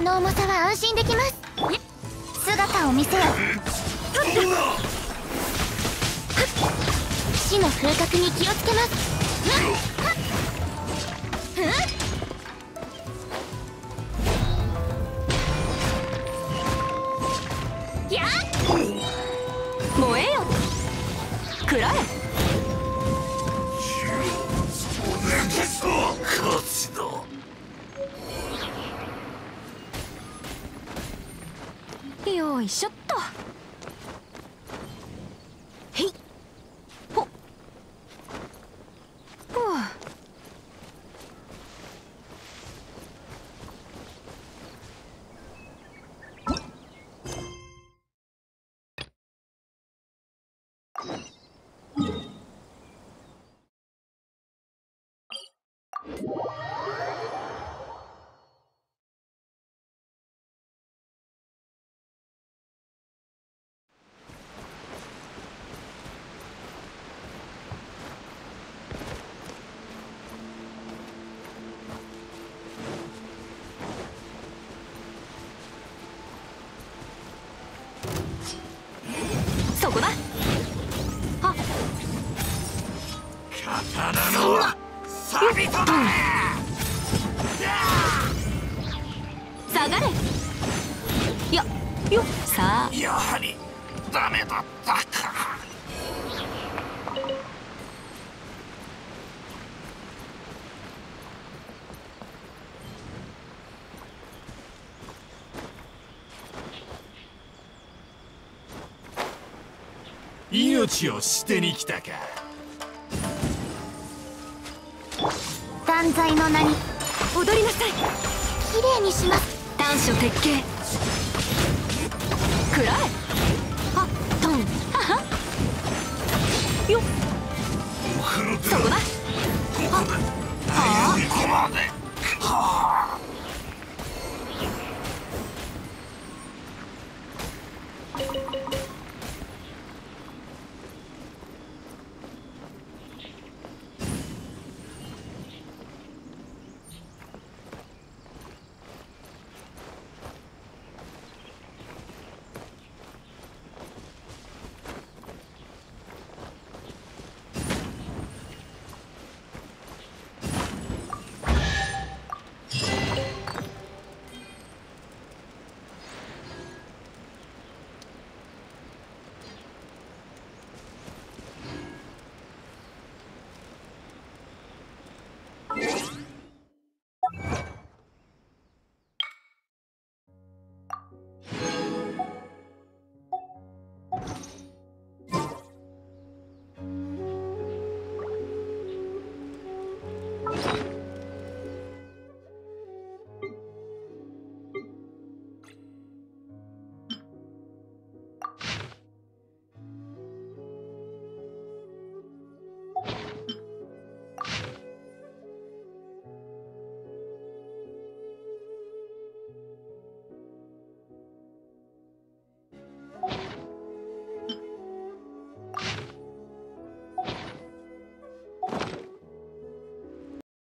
の重さは安心できます。姿を見せよ。死の風格に気をつけます。やっ燃えよ。食らえ。 勝ちだ。 よいしょっと。へいほっほう。そこだ。あ、 刀の錆とだ。 下がれ。よっさあ。 やはりダメだったか。命を捨てに来たか。 断罪の名に踊りなさい。きれいにします。短所鉄拳。食らえ。はっトン。ははよっ。そこだ。 ここではここまで。はあ。